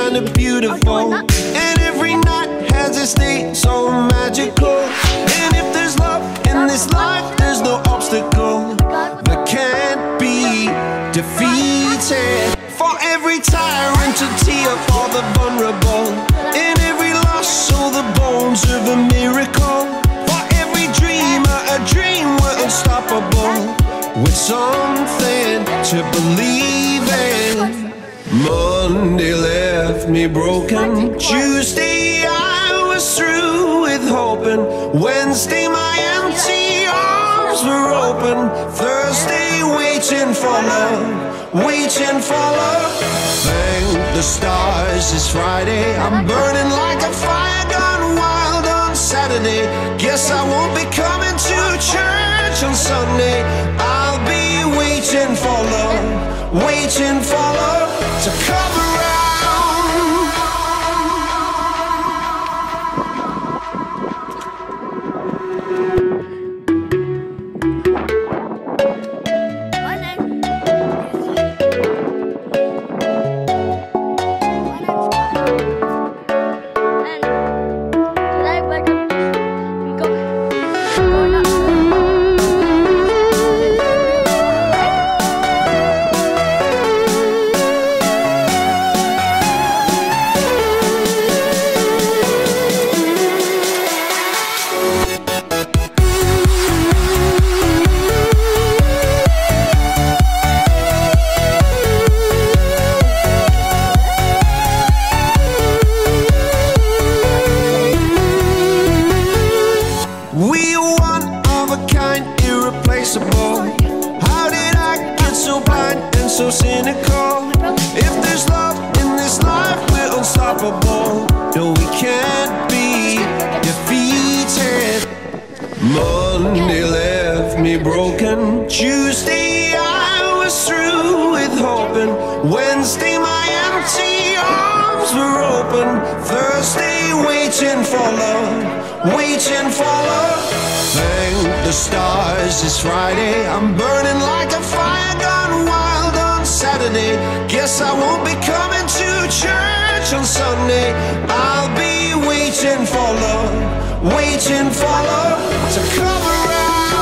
kinda beautiful, and every night has its day so magical. And if there's love in this life, there's no obstacle that can't be defeated. For every tyrant to tear for the vulnerable, in every loss all the bones of a miracle. For every dreamer a dream we're unstoppable, with something to believe in. Monday left me broken, Tuesday I was through with hoping, Wednesday my empty arms were open, Thursday waiting for love, waiting for love. Thank the stars it's Friday, I'm burning like a fire gone wild on Saturday. Guess I won't be coming to church on Sunday. I'll be waiting for love, waiting for love to come around. How did I get so blind and so cynical? If there's love in this life, we're unstoppable. No, we can't be defeated. Monday left me broken, Tuesday I was through with hoping, Wednesday my empty arms were open, Thursday waiting for love, waiting for love. Thank the stars it's Friday, I'm burning like a fire gone wild on Saturday. Guess I won't be coming to church on Sunday. I'll be waiting for love, waiting for love to come around.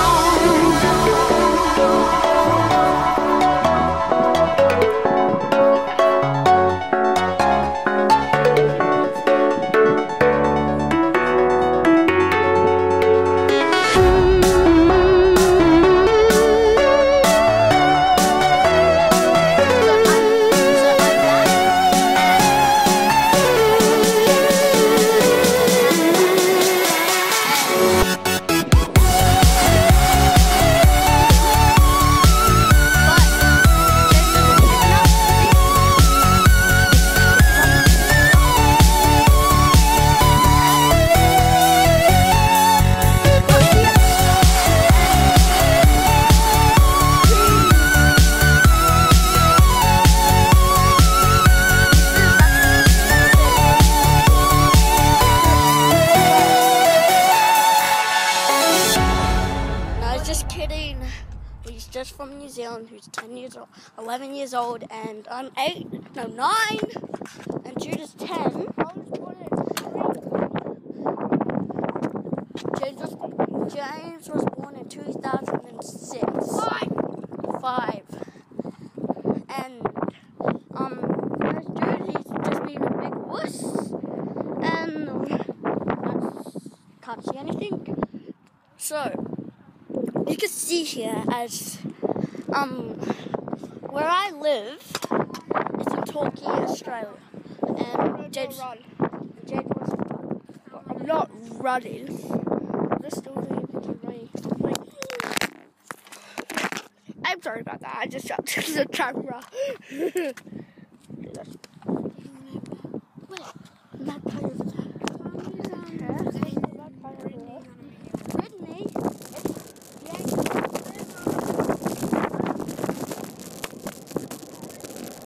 He's just from New Zealand, who's 10 years old, 11 years old, and I'm 9, and Jude is 10. I was born in James was born in 2006. Five. And, there's Jude, he's just been a big wuss, and can't see anything. So, you can see here as, where I live is in Torquay, Australia, and James was, I'm not running, I'm still running. I'm sorry about that, I just dropped the camera.